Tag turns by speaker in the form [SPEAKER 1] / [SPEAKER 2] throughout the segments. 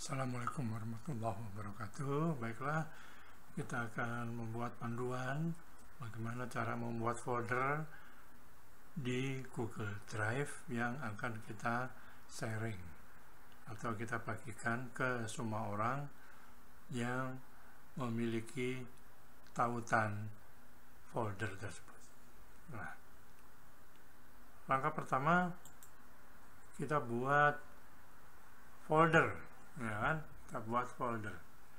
[SPEAKER 1] Assalamualaikum warahmatullahi wabarakatuh. Baiklah, kita akan membuat panduan bagaimana cara membuat folder di Google Drive yang akan kita sharing atau kita bagikan ke semua orang yang memiliki tautan folder tersebut. Nah, langkah pertama kita buat folder, ya kan? Kita buat folder,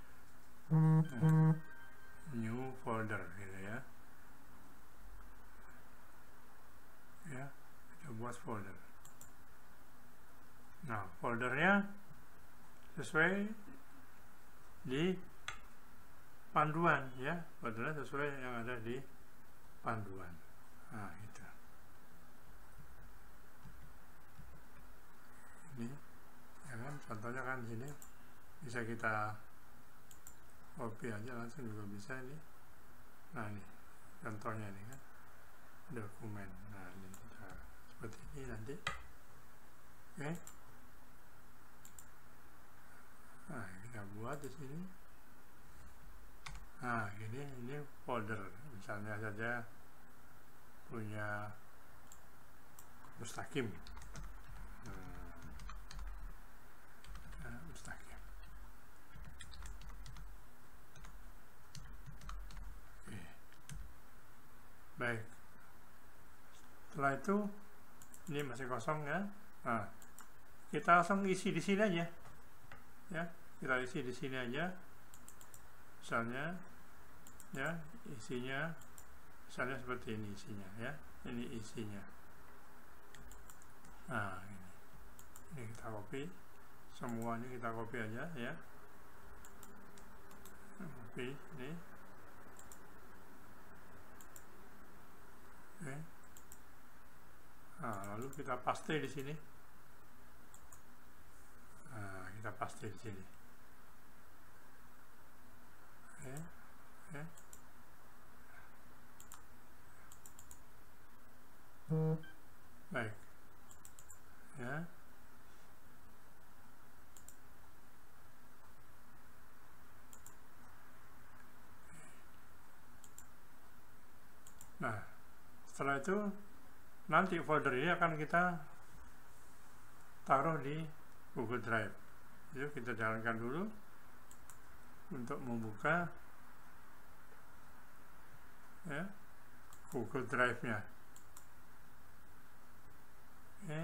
[SPEAKER 1] new folder, gitu ya. Ya, kita buat folder. Nah, foldernya sesuai di panduan, ya, foldernya sesuai yang ada di panduan. Nah, itu. Ini, ya kan, contohnya kan di sini bisa kita copy aja langsung juga bisa ini. Nah, ini contohnya ini kan dokumen. Nah, ini kita seperti ini nanti. Oke. Nah, kita buat di sini. Nah, ini folder, misalnya saja punya mustaqim. Mustaqim. Oke. Baik. Setelah itu ini masih kosong, ya. Nah, kita langsung isi di sini aja. Ya, kita isi di sini aja. Misalnya, ya, isinya misalnya seperti ini isinya, ya. Ini isinya. Nah, ini kita copy. Semuanya kita copy aja, ya. Copy ini. Oke. Nah, lalu kita paste di sini. Nah, kita paste di sini. Oke. Oke. Baik. Ya. Nah, setelah itu nanti folder ini akan kita taruh di Google Drive. Yuk kita jalankan dulu untuk membuka, ya, Google Drive-nya. Oke.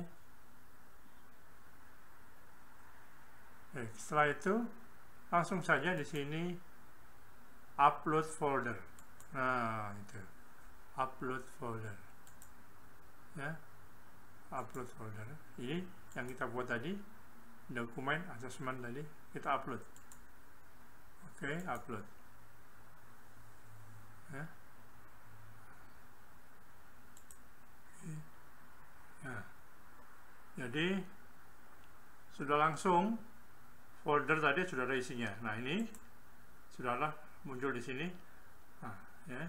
[SPEAKER 1] Baik, setelah itu langsung saja di sini upload folder. Nah, itu. Upload folder, ya, upload folder. Ini yang kita buat tadi, dokumen assessment tadi kita upload. Oke, upload, ya. Oke. Nah, jadi sudah langsung folder tadi sudah ada isinya. Nah, ini sudahlah muncul di sini. Nah, ya.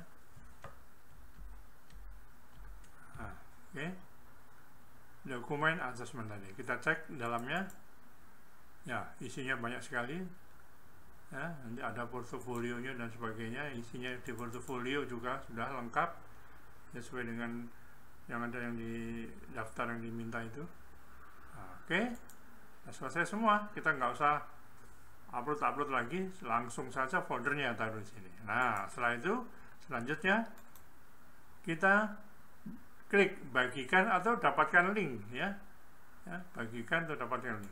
[SPEAKER 1] Nah, oke. Dokumen assessment tadi kita cek dalamnya, ya, isinya banyak sekali, ya. Nanti ada portofolionya dan sebagainya. Isinya di portofolio juga sudah lengkap, ya, sesuai dengan yang ada yang di daftar yang diminta itu. Nah, oke. Nah, selesai semua, kita nggak usah upload lagi, langsung saja foldernya taruh di sini. Nah, setelah itu selanjutnya kita klik bagikan atau dapatkan link, ya, ya, bagikan atau dapatkan link.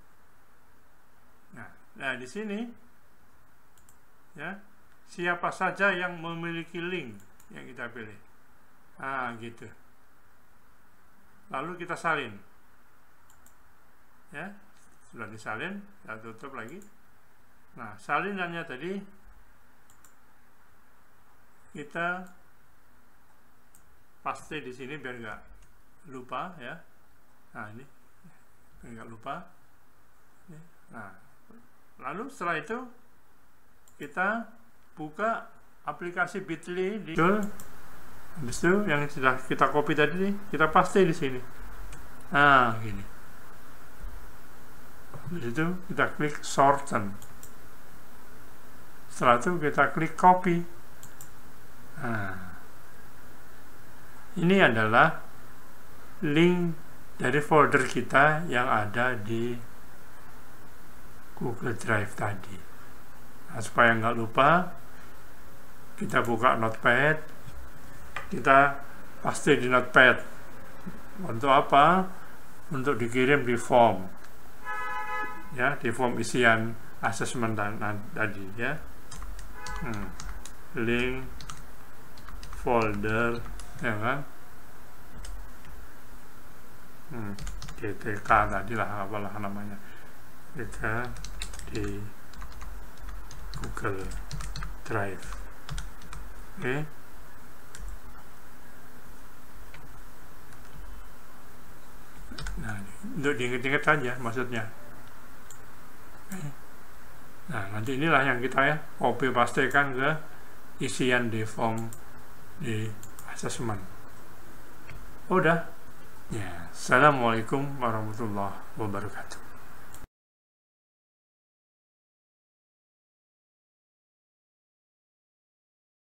[SPEAKER 1] Nah, di sini, ya, siapa saja yang memiliki link yang kita pilih. Nah, gitu. Lalu kita salin, ya, sudah disalin, kita tutup lagi. Nah, salinannya tadi kita paste di sini biar nggak lupa, ya. Nah, ini biar nggak lupa. Nah, lalu setelah itu kita buka aplikasi Bitly di habis itu yang sudah kita copy tadi kita paste di sini. Nah, gini. Di situ kita klik shorten. Setelah itu kita klik copy. Nah, ini adalah link dari folder kita yang ada di Google Drive tadi. Nah, supaya nggak lupa, kita buka Notepad, kita paste di Notepad. Untuk apa? Untuk dikirim di form, ya, di form isian asesmen tadi, ya. Link folder, ya kan? GTK tadi lah, apalah namanya, kita di Google Drive. Oke. Nah, untuk diingat-ingat saja maksudnya. Nah, nanti inilah yang kita ya copy pastekan ke isian di form di asesmen. Udah. Ya, assalamualaikum warahmatullahi wabarakatuh.